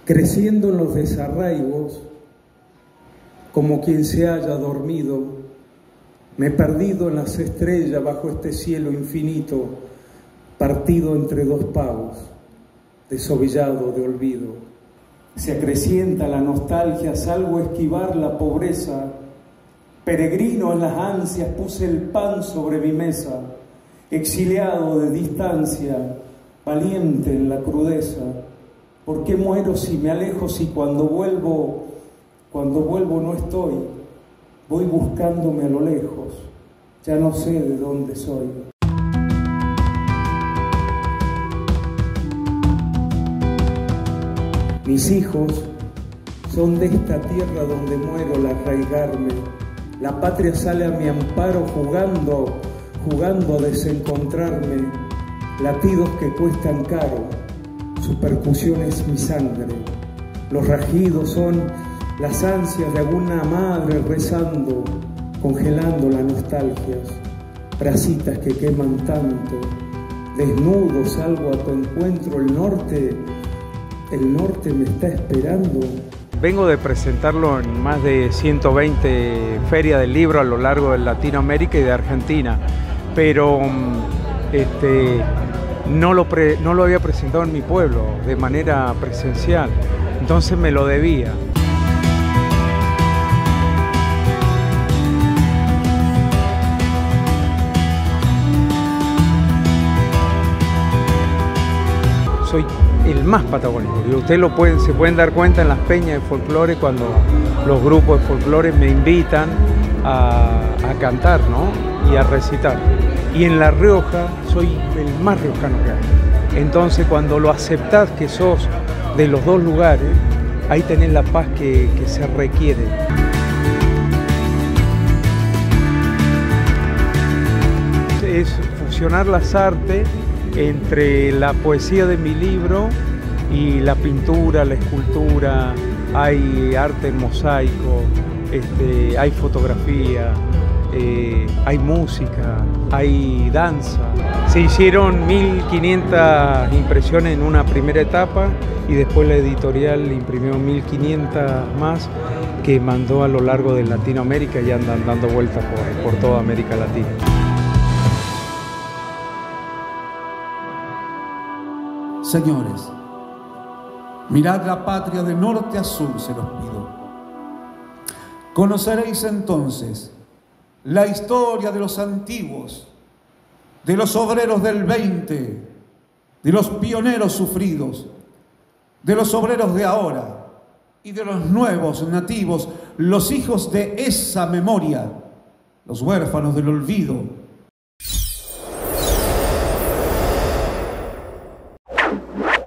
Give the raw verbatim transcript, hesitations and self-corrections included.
creciendo en los desarraigos, como quien se haya dormido, me he perdido en las estrellas bajo este cielo infinito, partido entre dos pavos, desovillado de olvido. Se acrecienta la nostalgia, salgo a esquivar la pobreza, peregrino en las ansias, puse el pan sobre mi mesa, exiliado de distancia, valiente en la crudeza. ¿Por qué muero si me alejo, si cuando vuelvo, cuando vuelvo no estoy? Voy buscándome a lo lejos, ya no sé de dónde soy. Mis hijos son de esta tierra donde muero al arraigarme. La patria sale a mi amparo jugando, jugando a desencontrarme. Latidos que cuestan caro, su percusión es mi sangre. Los rajidos son las ansias de alguna madre rezando, congelando las nostalgias. Brasitas que queman tanto, desnudo salgo a tu encuentro. El norte, el norte me está esperando. Vengo de presentarlo en más de ciento veinte ferias del libro a lo largo de Latinoamérica y de Argentina, pero este, no, lo pre, no lo había presentado en mi pueblo de manera presencial, entonces me lo debía. Soy el más patagónico, y ustedes lo pueden, se pueden dar cuenta en las peñas de folclore cuando los grupos de folclore me invitan a, a cantar, ¿no? Y a recitar. Y en La Rioja soy el más riojano que hay. Entonces cuando lo aceptás que sos de los dos lugares, ahí tenés la paz que, que se requiere. Es fusionar las artes entre la poesía de mi libro y la pintura, la escultura. Hay arte en mosaico, este, hay fotografía, eh, hay música, hay danza. Se hicieron mil quinientas impresiones en una primera etapa y después la editorial imprimió mil quinientas más que mandó a lo largo de Latinoamérica y andan dando vueltas por, por toda América Latina. Señores, mirad la patria de norte a sur, se los pido. Conoceréis entonces la historia de los antiguos, de los obreros del veinte, de los pioneros sufridos, de los obreros de ahora y de los nuevos nativos, los hijos de esa memoria, los huérfanos del olvido.